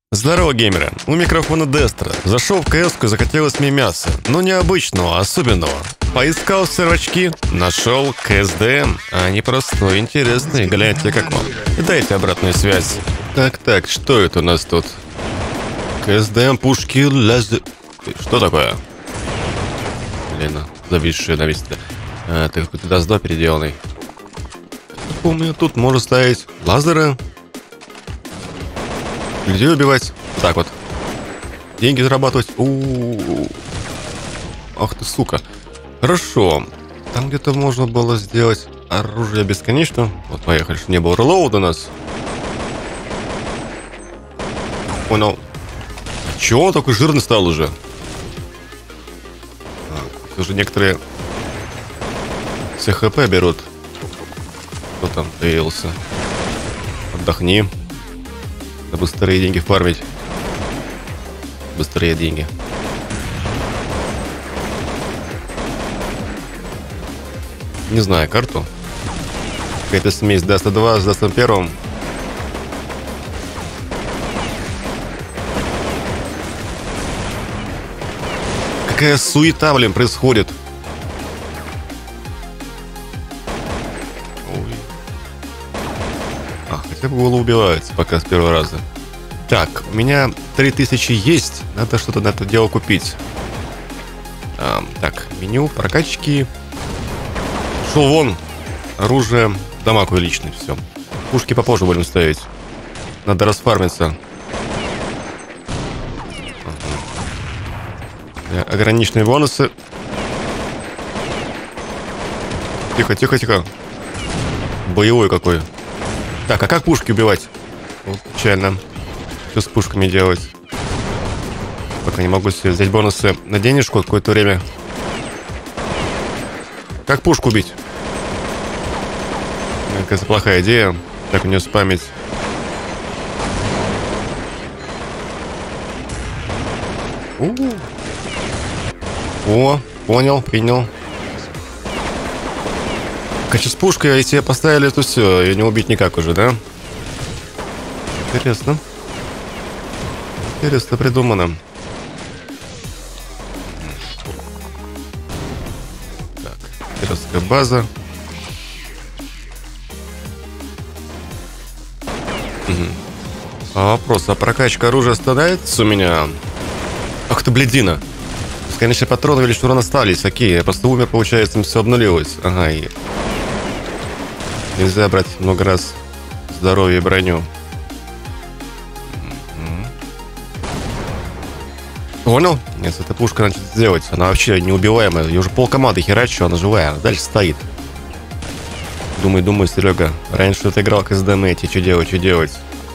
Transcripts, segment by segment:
Здорово, геймеры! У микрофона Дестра. Зашел в КС-ку и захотелось мне мяса. Но не обычного, а особенного. Поискал сырочки, нашел КСДМ. А они простой, интересный. Гляньте, как вам. И дайте обратную связь. Так, что это у нас тут? КСДМ, пушки, лазер... Что такое? Блин, зависшие на месте. Ты какой-то ДАС-2 переделанный. Помню, тут можно ставить лазеры. Людей убивать. Так вот. Деньги зарабатывать. Ах ты, сука. Хорошо. Там где-то можно было сделать оружие бесконечно. Вот, поехали, чтобы не было релоуда у нас. Понял. Чего он такой жирный стал уже? Уже некоторые все ХП берут. Кто там появился? Отдохни. Да быстрее деньги фармить. Быстрее деньги. Не знаю карту. Какая-то смесь Даста 2 с Дастом 1. Какая суета, блин, происходит. Ой. Хотя бы голову убивается пока с первого раза. Так, у меня 3000 есть. Надо что-то на это дело купить. Так, меню, прокачки. Шел вон. Оружие, дамаг увеличенный, все. Пушки попозже будем ставить. Надо расфармиться. Ограниченные бонусы. Тихо. Боевой какой. Так, а как пушки убивать? Вот, печально. Что с пушками делать? Пока не могу себе взять бонусы на денежку какое-то время. Как пушку убить? Какая-то плохая идея. Так, у нее спамить. О, понял, принял. Короче, с пушкой, если я поставили, то все, ее не убить никак уже, да? Интересно. Интересно придумано. Так, пиратская база. Вопрос, а прокачка оружия становится у меня? Ах ты, блядина. Конечно, патроны или урон остались. Окей, я просто умер, получается, все обнулилось. Ага, и... Нельзя брать много раз здоровье и броню. Понял? Нет, эта пушка начнет делать. Она вообще неубиваемая. Я уже полкоманды херачу, она живая. Она дальше стоит. Думай, Серега. Раньше ты играл к СДМ, что делать?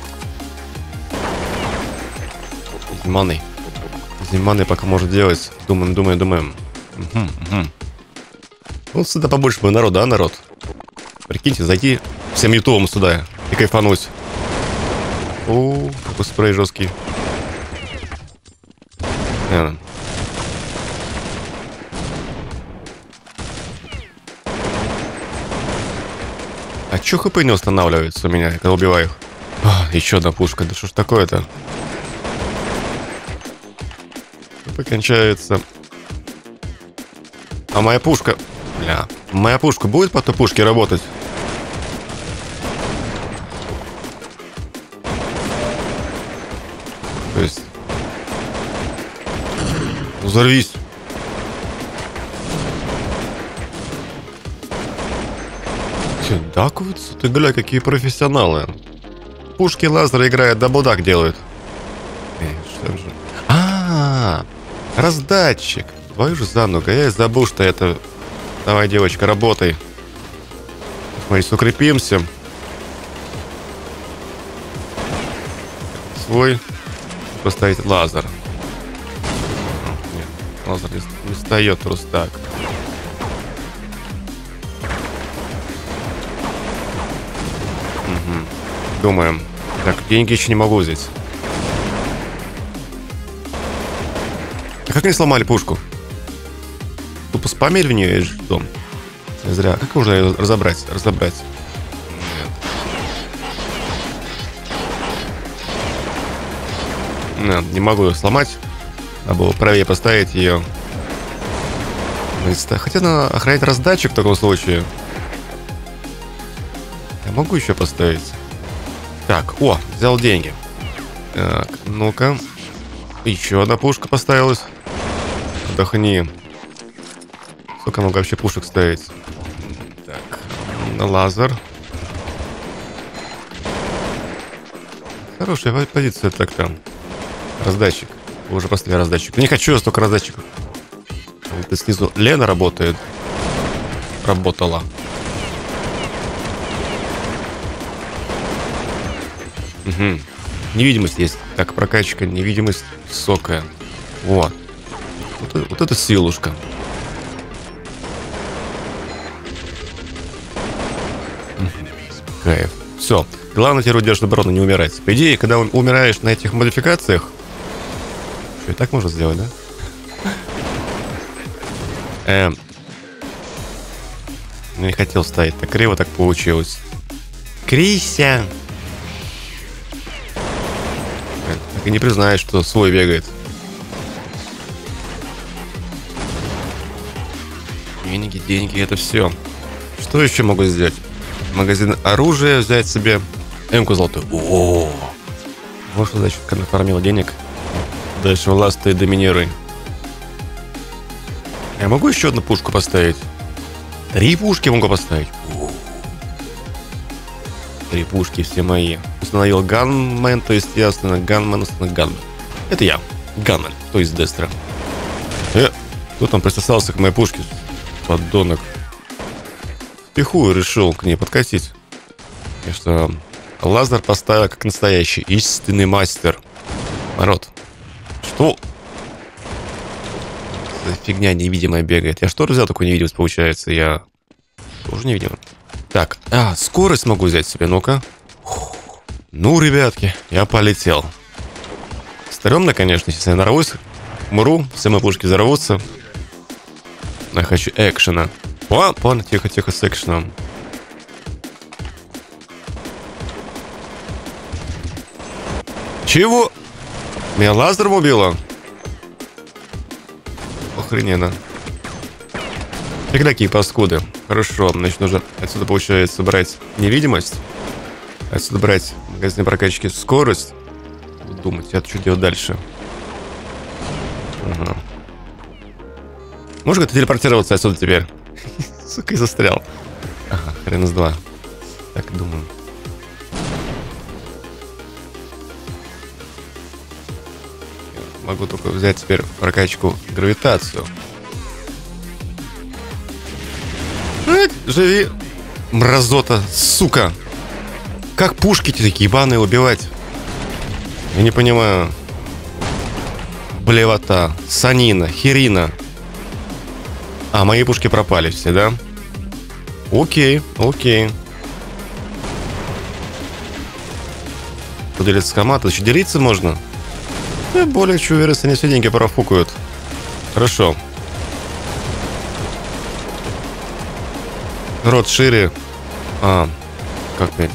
Зиманы пока может делать. Думаем. Вот сюда побольше бы народа, народ? Прикиньте, зайти всем ютубом сюда и кайфануть. О, какой спрей жесткий. А чё хп не устанавливается у меня, когда убиваю их? Еще одна пушка, да что ж такое-то? Кончается. А моя пушка... Бля. Моя пушка будет по той пушке работать? То есть... Взорвись. Че, дакуются? Ты, гля, какие профессионалы. Пушки лазеры играют, да будак делают. Что же... Раздатчик. Твою же зануга, я и забыл, что это... Давай, девочка, работай. Мы укрепимся. Свой. Поставить лазер. Нет, лазер не встает просто так. Думаем. Так, деньги еще не могу взять. Как не сломали пушку? Тупо спамили в нее и что? Зря. Как можно ее разобрать? Нет. Не могу ее сломать. Надо было правее поставить ее. Хотя надо охранять раздатчик в таком случае. Я могу еще поставить. Так, взял деньги. Так, ну-ка. Еще одна пушка поставилась. Отдохни. Сколько могу вообще пушек ставить? Так, лазер. Хорошая позиция так-то. Раздатчик. Вы уже поставили раздатчик. Не хочу я столько раздатчиков. Вот снизу Лена работает. Работала. Угу. Невидимость есть. Так, прокачка, невидимость высокая. Вот это силушка. Кайф. Все. Главное теперь удержать оборону, не умирать. По идее, когда умираешь на этих модификациях... Что, и так можно сделать, да? Не хотел ставить. Так криво так получилось. Крися! Так и не признаешь, что свой бегает. Деньги, это все. Что еще могу сделать? Магазин оружия взять себе. М-ку золотую. Вот что значит, когда нафармил денег. Дальше власти и доминируй. Я могу еще одну пушку поставить? 3 пушки могу поставить. 3 пушки все мои. Установил ганмен, то есть ясно, ганмен. Это я. Ганмен, то есть Дестра. Кто там присосался к моей пушке? Подонок. Пихую, решил к ней подкатить. И что лазер поставил как настоящий истинный мастер. Народ. Что? За фигня невидимая бегает. Я что взял такую невидимость, получается? Я тоже невидимый. Так, скорость могу взять себе, ну-ка. Ну, ребятки, я полетел. Стрёмно, конечно, если я нарвусь. Мру, все мои пушки взорвутся. Я хочу экшена. Понял, тихо, с экшеном. Чего? Меня лазером убило? Охрененно. Фиг такие паскуды. Хорошо, значит, нужно отсюда, получается, брать невидимость. Отсюда брать в магазине прокачки скорость. Буду думать, я что делать дальше. Ага. Можно как-то телепортироваться отсюда теперь? Сука, и застрял. Ага, хрен из два. Так, думаю. Могу только взять теперь прокачку гравитацию. Живи, мразота, сука. Как пушки такие ебаные убивать? Я не понимаю. Блевота, санина, херина. Мои пушки пропали все, да? Окей. Поделиться с командой. Еще делиться можно? Я более чем уверен, что они все деньги профукают. Хорошо. Рот шире. Как понять?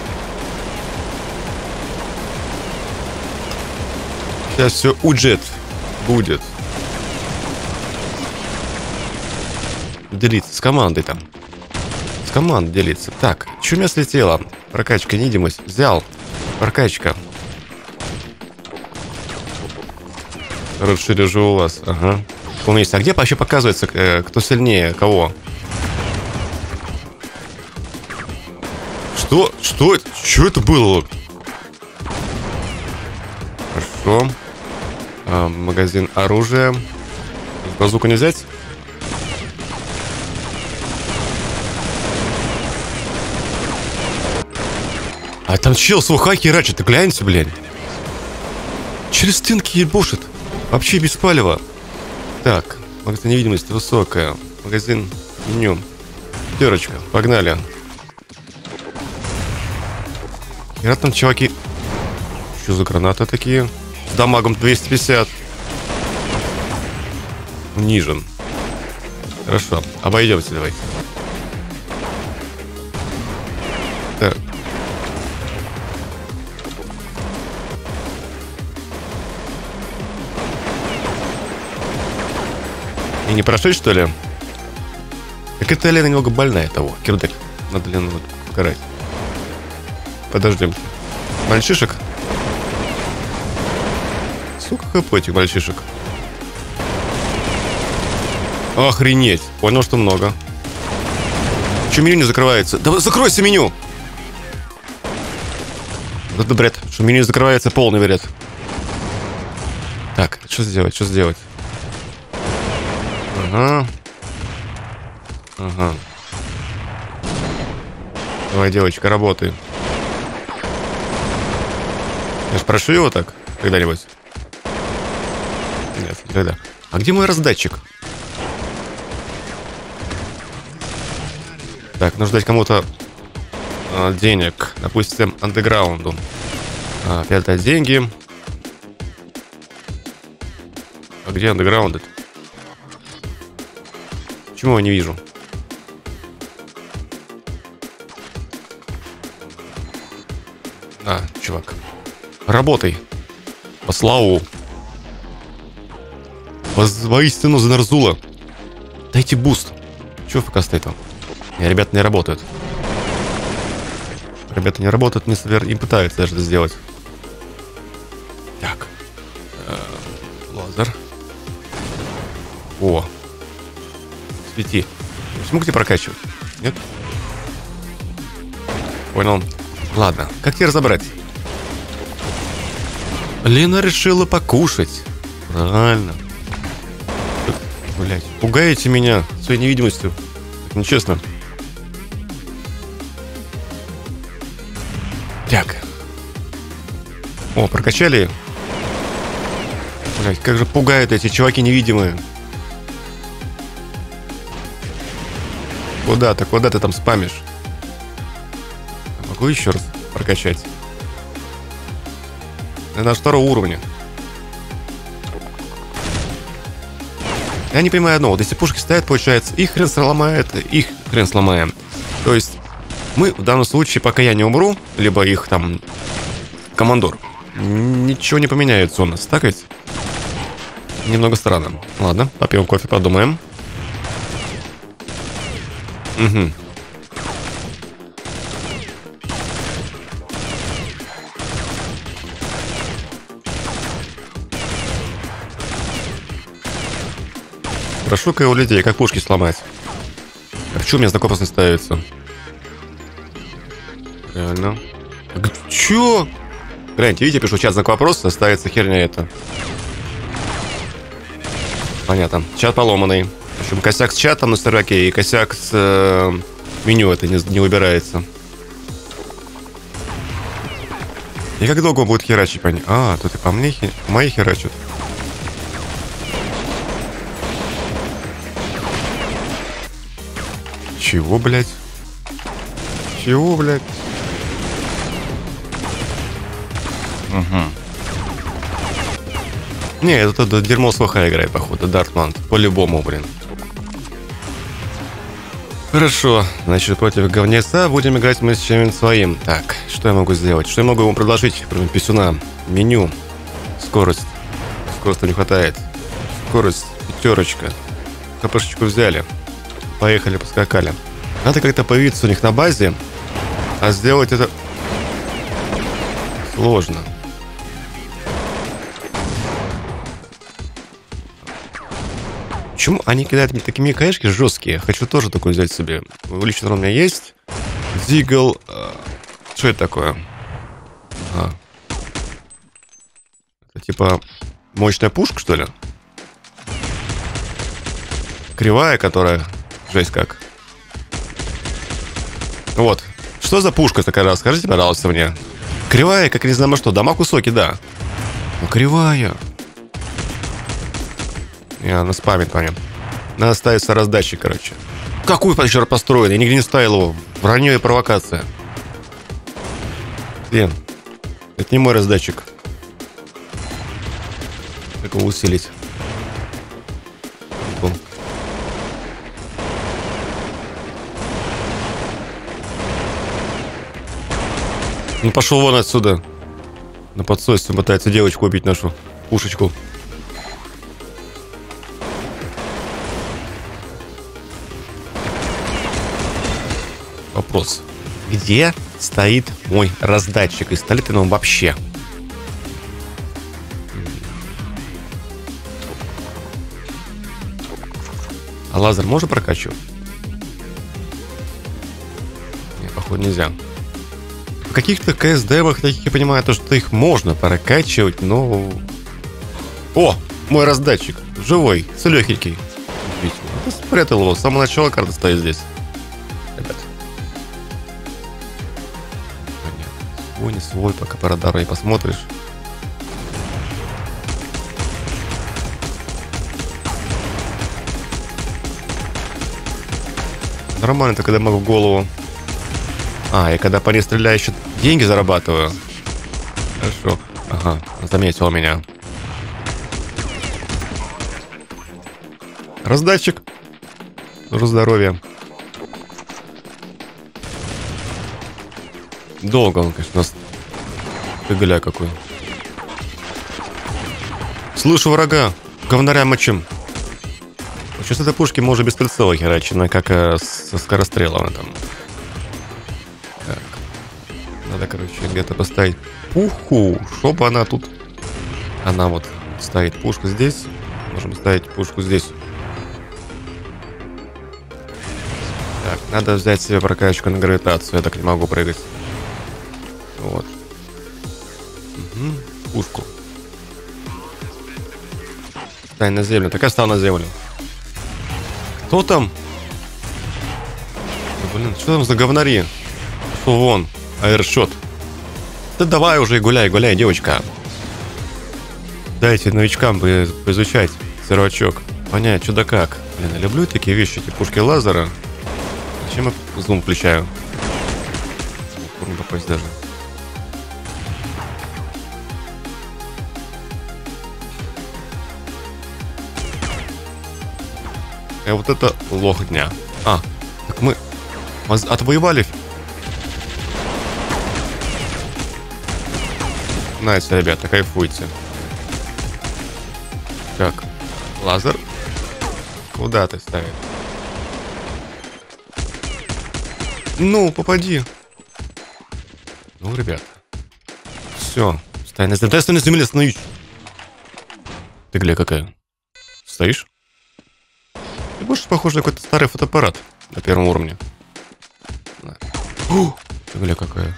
Сейчас все уджет будет. Делиться с командой там. С командой делиться. Так, что у меня слетело? Прокачка, невидимость. Взял. Прокачка. Рот шире же у вас. Ага. А где вообще показывается, кто сильнее кого? Что? Что это? Что это было? Хорошо. Магазин оружия. Базуку не взять? Там чел с ухаки херачит, ты гляньте, блядь. Через стенки ебошит. Вообще без палева. Так, магазин невидимости высокая. Магазин меню. Пятерочка, погнали. И там чуваки. Что за гранаты такие? С дамагом 250. Унижен. Хорошо, обойдемся давайте. Так. И не прошить, что ли? Так это Лена немного больная того. Кирдек. Надо Лену вот покарать. Подождем. Мальчишек? Сука, хп этих мальчишек. Охренеть. Понял, что много. Че меню не закрывается? Да закройся меню! Это бред. Что меню не закрывается, полный бред. Так, что сделать? Что сделать? Ага. Ага. Давай, девочка, работай. Я ж прошу его так когда-нибудь? Нет, никогда. А где мой раздатчик? Так, нужно дать кому-то денег. Допустим, андеграунду. Опять дать деньги. А где андеграунд? Почему я не вижу? Чувак. Работай. По славу. Воистину за Нарзула. Дайте буст. Чего ФК стоит там? Ребята не работают. Ребята не работают, не пытаются даже это сделать. Так. Лазер. О. Свети. Смог тебе прокачивать? Нет? Понял. Ладно. Как тебе разобрать? Лена решила покушать. Правильно. Блять, пугаете меня своей невидимостью. Так нечестно. Так. О, прокачали. Блять, как же пугают эти чуваки невидимые. Куда ты там спамишь? Могу еще раз прокачать? На 2 уровня. Я не понимаю одно. Вот если пушки стоят, получается, их хрен сломает, их хрен сломаем. То есть мы в данном случае, пока я не умру, либо их там командор, ничего не поменяется у нас. Так ведь? Немного странно. Ладно, попьем кофе, подумаем. Угу. Прошу-ка у людей, как пушки сломать. А почему у меня знак вопроса не ставится? Реально. Чё? Гляньте, видите, пишу чат знак вопроса, ставится херня это. Понятно. Чат поломанный. В общем, косяк с чатом на серваке и косяк с меню это не убирается. И как долго он будет херачить? Тут и по мне мои херачат. Чего, блядь? Чего, блядь? Угу. Не, это дерьмо с ВХ играет, походу. Дартман. По-любому, блин. Хорошо. Значит, против говнеца будем играть мы с чем-нибудь своим. Так, что я могу сделать? Что я могу ему предложить, кроме писюна? Меню. Скорость. Скорости не хватает. Скорость. 5. ХПшечку взяли. Поехали, поскакали. Надо как-то появиться у них на базе, а сделать это сложно. Почему они кидают мне такие каешки жесткие? Хочу тоже такой взять себе. Лично у меня есть. Дигл. Что это такое? Это типа мощная пушка, что ли? Кривая, которая... Жесть как. Вот. Что за пушка такая, расскажите, пожалуйста, мне. Кривая, как не знаю что. Дамаг высокий, да. Ну, кривая. Она спамит по ним. Надо ставиться раздатчик, короче. Какую еще построен? Я нигде не ставил его. Вранье и провокация. Блин. Это не мой раздатчик. Как его усилить? Ну пошел вон отсюда. На подсосе пытается девочку убить, нашу пушечку. вопрос. Где стоит мой раздатчик? И стоит ли он вообще? А лазер можно прокачивать? Нет, походу нельзя. В каких-то КС-демах, таких я понимаю, то, что их можно прокачивать, но... О! Мой раздатчик. Живой, целехенький. Ты спрятал его. С самого начала карта стоит здесь. Ребят. Понятно. Свой, не свой, пока по радару не посмотришь. Нормально-то, когда могу голову. А, и когда по ней стреляю, еще деньги зарабатываю. Хорошо. Ага, заметил меня. Раздатчик. Здоровье. Долго он, конечно, нас... Ты гля какой. Слышу врага. Говнаря мочим. Сейчас этой пушки можно без прицела херачить, как со скорострелом там. Так. Надо, короче, где-то поставить пуху, чтобы она тут... Она вот ставит пушку здесь. Можем ставить пушку здесь. Так, надо взять себе прокачку на гравитацию. Я так не могу прыгать. Вот. Угу. Пушку. Стань на землю. Так я стал на землю. Кто там? Блин, что там за говнари? Что вон? Аэршот. Да давай уже гуляй, гуляй, девочка. Дайте новичкам поизучать сервачок. Понять, что да как. Блин, я люблю такие вещи, эти пушки лазера. Зачем я зум включаю? Можно попасть даже. А вот это лох дня. А, так мы отвоевали. Знаете, ребята, кайфуйте. Так, лазер. Куда ты ставишь? Ну, попади. Ну, ребят. Все. Стой на земле. Стой на земле, остановись. Ты гля какая? Стоишь? Ты больше похож на какой-то старый фотоаппарат на первом уровне. Ты гля какая.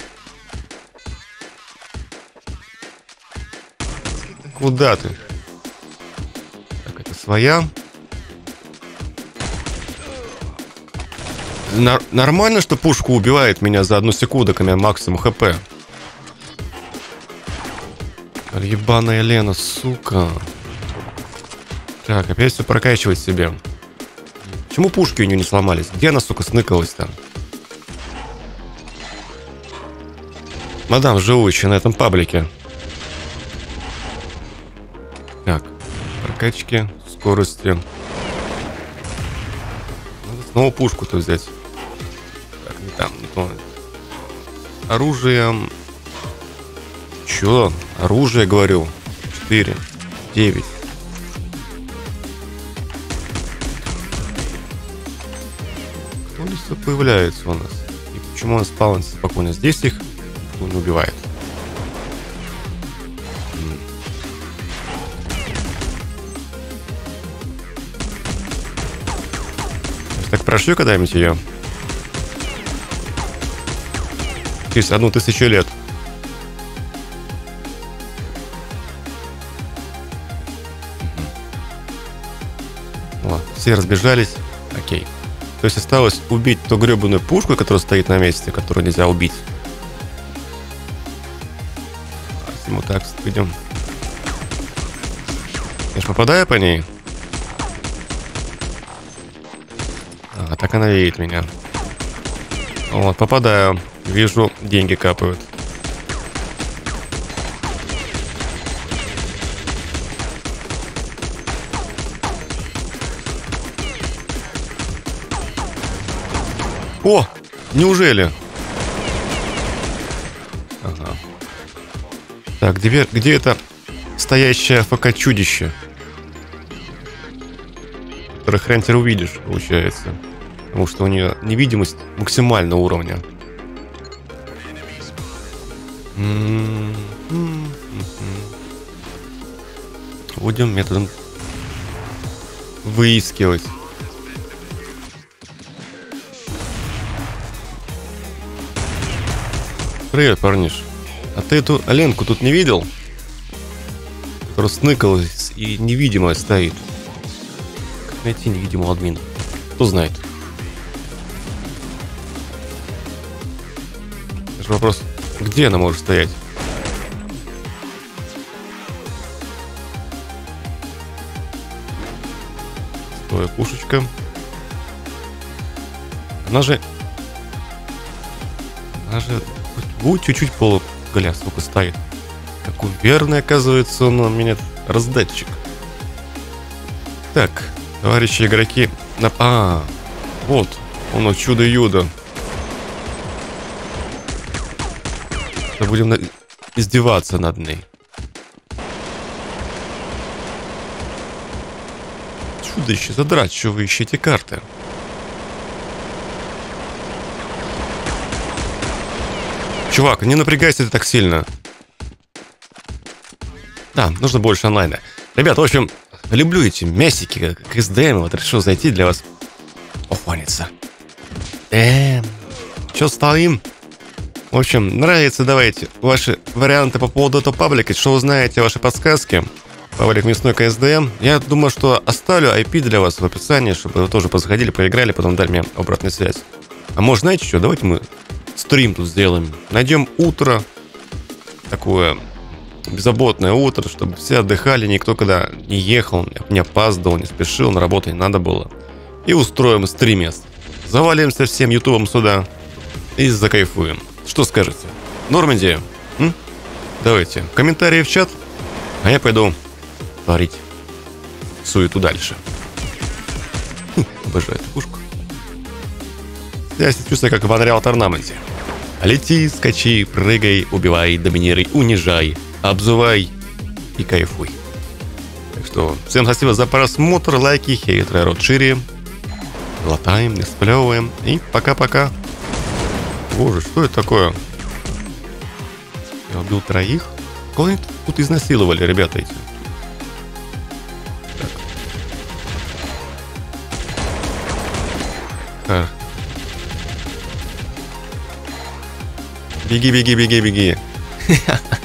Куда ты? Так, это своя. Нормально, что пушка убивает меня за 1 секунду, когда у меня максимум хп. Ебаная Лена, сука. Так, опять все прокачивать себе. Почему пушки у нее не сломались? Где она, сука, сныкалась там? Мадам, живущая на этом паблике. Так, прокачки, скорости. Надо снова пушку-то взять. Так, не там, не то. Оружие. Чё? Оружие, говорю. 4, 9. Кто здесь появляется у нас? И почему он спаунится спокойно? Здесь их никто не убивает. Так прошлю когда-нибудь ее? Через 1000 лет. Ладно, все разбежались. Окей. То есть осталось убить ту гребаную пушку, которая стоит на месте, которую нельзя убить. Если мы так идем. Я же попадаю по ней. А так она видит меня. Вот, попадаю. Вижу, деньги капают. О, неужели? Ага. Так, где это стоящее ФК-чудище? Которое хрен ты увидишь, получается. Потому что у нее невидимость максимального уровня. Будем методом выискивать. Привет, парниш. А ты эту Ленку тут не видел? Которая сныкалась и невидимая стоит. Как найти невидимого админа? Кто знает? Это же вопрос, где она может стоять? Стоя пушечка. Она же будет чуть-чуть полуголя, сколько стоит. Какой верный, оказывается, он у меня раздатчик. Так, товарищи игроки. Вот, он чудо-юдо. Будем издеваться над ней. Чудище, задрать, что вы ищете карты. Чувак, не напрягайся ты так сильно. Да, нужно больше онлайна. Ребят, в общем, люблю эти мясики, как СДМ. Вот решил зайти для вас похвалиться. Че стоим? В общем, нравится, давайте ваши варианты по поводу этого паблика. Что вы знаете, ваши подсказки. Паблик Мясной КСДМ. Я думаю, что оставлю IP для вас в описании, чтобы вы тоже позаходили, поиграли, потом дали мне обратную связь. А может, знаете что? Давайте мы стрим тут сделаем. Найдем утро. Такое беззаботное утро, чтобы все отдыхали, никто когда не ехал, не опаздывал, не спешил, на работу не надо было. И устроим стримес. Завалимся всем ютубом сюда и закайфуем. Что скажете? Норм идея? Давайте комментарии в чат, а я пойду творить суету дальше. Обожаю эту пушку. Я себя чувствую, как в Unreal Tournament. Лети, скачи, прыгай, убивай, доминируй, унижай, обзывай и кайфуй. Так что всем спасибо за просмотр, лайки, хейтеры, рот шире. Глотаем, не сплевываем. И пока-пока. Боже, что это такое? Я убил 3. Кого они тут изнасиловали, ребята эти? Так. Беги, беги, беги, беги.